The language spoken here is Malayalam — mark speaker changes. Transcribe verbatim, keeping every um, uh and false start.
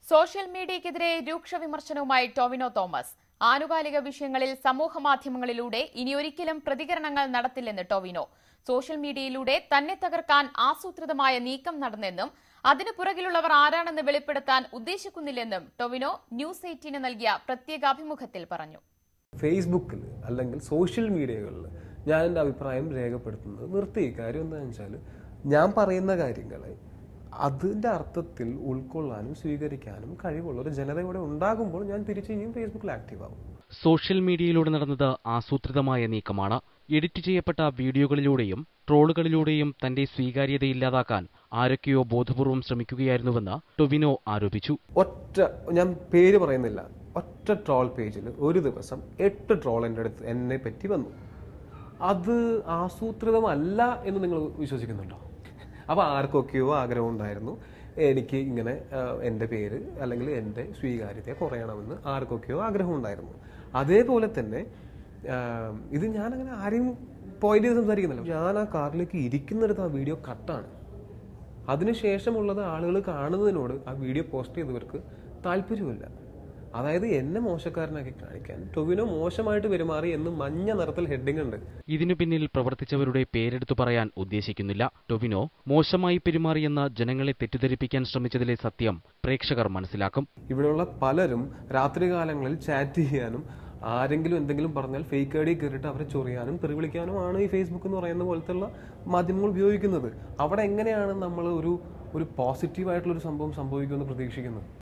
Speaker 1: സോഷ്യൽ മീഡിയയ്ക്കെതിരെ രൂക്ഷ വിമർശനവുമായി ടൊവിനോ തോമസ്. ആനുകാലിക വിഷയങ്ങളിൽ സമൂഹമാധ്യമങ്ങളിലൂടെ ഇനിയൊരിക്കലും പ്രതികരണങ്ങൾ നടത്തില്ലെന്ന് ടൊവിനോ. സോഷ്യൽ മീഡിയയിലൂടെ തന്നെ തകർക്കാൻ ആസൂത്രിതമായ നീക്കം നടന്നെന്നും അതിനു പുറകിലുള്ളവർ ആരാണെന്ന് വെളിപ്പെടുത്താൻ ഉദ്ദേശിക്കുന്നില്ലെന്നും ടൊവിനോ ന്യൂസ് എയ്റ്റീന് നൽകിയ പ്രത്യേക അഭിമുഖത്തിൽ പറഞ്ഞു.
Speaker 2: ഫേസ്ബുക്കിൽ അല്ലെങ്കിൽ സോഷ്യൽ മീഡിയകളിൽ ഞാൻ എൻ്റെ അഭിപ്രായം രേഖപ്പെടുത്തുന്നത് നിർത്തി. കാര്യം എന്താണെന്ന് വെച്ചാൽ ഞാൻ പറയുന്ന കാര്യങ്ങളെ അതിൻ്റെ അർത്ഥത്തിൽ ഉൾക്കൊള്ളാനും സ്വീകരിക്കാനും കഴിവുള്ള ഒരു ജനതയോടെ ഉണ്ടാകുമ്പോൾ ഞാൻ തിരിച്ചു ഇനിയും ഫേസ്ബുക്കിൽ ആക്റ്റീവ് ആവും.
Speaker 3: സോഷ്യൽ മീഡിയയിലൂടെ നടന്നത് ആസൂത്രിതമായ നീക്കമാണ്. എഡിറ്റ് ചെയ്യപ്പെട്ട വീഡിയോകളിലൂടെയും ട്രോളുകളിലൂടെയും തന്റെ സ്വീകാര്യത ഇല്ലാതാക്കാൻ ആരൊക്കെയോ ബോധപൂർവം ശ്രമിക്കുകയായിരുന്നുവെന്ന് ടൊവിനോ ആരോപിച്ചു.
Speaker 2: ഒറ്റ ഞാൻ പേര് പറയുന്നില്ല, ഒറ്റ ട്രോൾ പേജിൽ ഒരു ദിവസം എട്ട് ട്രോൾ എൻ്റെ അടുത്ത് എന്നെ പറ്റി വന്നു. അത് ആസൂത്രിതമല്ല എന്ന് നിങ്ങൾ വിശ്വസിക്കുന്നുണ്ടോ? അപ്പോൾ ആർക്കൊക്കെയോ ആഗ്രഹം ഉണ്ടായിരുന്നു എനിക്ക് ഇങ്ങനെ എൻ്റെ പേര് അല്ലെങ്കിൽ എൻ്റെ സ്വീകാര്യത കുറയണമെന്ന് ആർക്കൊക്കെയോ ആഗ്രഹം ഉണ്ടായിരുന്നു. അതേപോലെ തന്നെ ഇത് ഞാനങ്ങനെ ആരെയും പോയിന്റ് ചെയ്ത് സംസാരിക്കുന്നില്ല. ഞാൻ ആ കാറിലേക്ക് ഇരിക്കുന്നിടത്ത് ആ വീഡിയോ കട്ടാണ്. അതിനുശേഷമുള്ളത് ആളുകൾ കാണുന്നതിനോട് ആ വീഡിയോ പോസ്റ്റ് ചെയ്തവർക്ക് താല്പര്യമില്ല. അതായത് എന്നെ മോശക്കാരനാക്കി കാണിക്കാൻ ടൊവിനോ മോശമായിട്ട് പെരുമാറി എന്ന് മഞ്ഞ നിറത്തിൽ ഹെഡിങ് ഉണ്ട്.
Speaker 3: ഇതിനു പിന്നിൽ പ്രവർത്തിച്ചവരുടെ പേരെടുത്തു പറയാൻ ഉദ്ദേശിക്കുന്നില്ല. ടൊവിനോ മോശമായി പെരുമാറിയെന്ന് ജനങ്ങളെ തെറ്റിദ്ധരിപ്പിക്കാൻ ശ്രമിച്ചതിലെ സത്യം പ്രേക്ഷകർ മനസ്സിലാക്കും.
Speaker 2: ഇവിടെയുള്ള പലരും രാത്രികാലങ്ങളിൽ ചാറ്റ് ചെയ്യാനും ആരെങ്കിലും എന്തെങ്കിലും പറഞ്ഞാൽ ഫേക്ക് ഐ ഡി കയറിയിട്ട് അവരെ ചൊറിയാനും തെറിവിളിക്കാനുമാണ് ഈ ഫേസ്ബുക്ക് എന്ന് പറയുന്ന പോലത്തെയുള്ള മാധ്യമങ്ങൾ ഉപയോഗിക്കുന്നത്. അവിടെ എങ്ങനെയാണ് നമ്മൾ ഒരു ഒരു പോസിറ്റീവായിട്ടുള്ളൊരു സംഭവം സംഭവിക്കുമെന്ന് പ്രതീക്ഷിക്കുന്നത്?